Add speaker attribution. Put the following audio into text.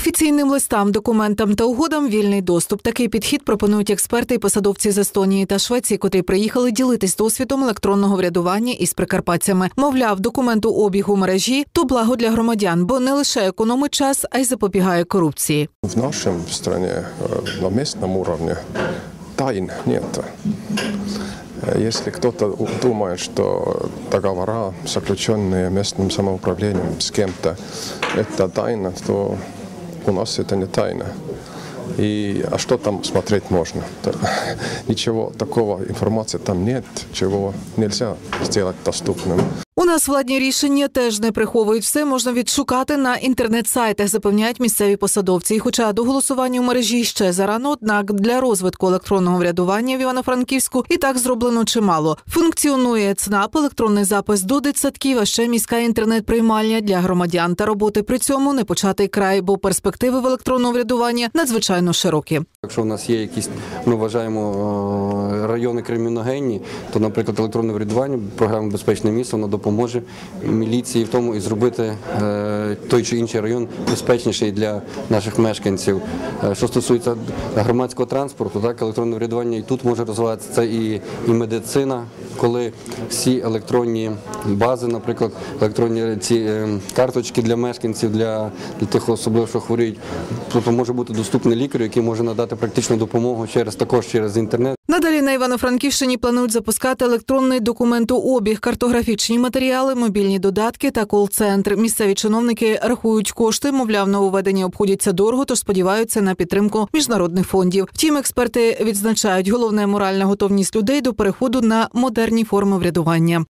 Speaker 1: Офіційним листам, документам та угодам вільний доступ. Такий підхід пропонують експерти і посадовці з Естонії та Швеції, котрі приїхали ділитись досвідом електронного врядування із прикарпатцями. Мовляв, документообіг мережі – то благо для громадян, бо не лише економить час, а й запобігає корупції.
Speaker 2: В нашій країні на місцевому рівні тайн нет. Если кто-то думает, что договора, заключенные местным самоуправлением с кем-то, это тайна, то у нас это не тайна. А что там смотреть можно? Ничего такого, информации там нет, чего нельзя сделать доступным.
Speaker 1: У нас владні рішення теж не приховують. Все можна відшукати на інтернет-сайтах, запевняють місцеві посадовці. І хоча до голосування в мережі ще зарано, однак для розвитку електронного врядування в Івано-Франківську і так зроблено чимало. Функціонує ЦНАП, електронний запис до дитсадків, а ще міська інтернет-приймальня для громадян. Та роботи при цьому не початий край, бо перспективи в електронного врядування надзвичайно широкі.
Speaker 3: Якщо у нас є якісь, ми вважаємо, райони криміногенні, то, наприклад, електронне врядування, програма «Безпечне місто», вона допоможе міліції в тому і зробити той чи інший район безпечніший для наших мешканців. Що стосується громадського транспорту, так, електронне врядування і тут може розвиватися, це і медицина, коли всі електронні бази, наприклад, електронні ці карточки для мешканців, для тих особливо, що хворіють, тобто може бути доступний лікар, який може надати практичну допомогу також через інтернет.
Speaker 1: Надалі на Івано-Франківщині планують запускати електронний документообіг, картографічні матеріали, мобільні додатки та кол-центр. Місцеві чиновники рахують кошти, мовляв, нововведення обходяться дорого, тож сподіваються на підтримку міжнародних фондів. Втім, експерти відзначають, головне – моральна готовність людей до переходу на модерні форми врядування.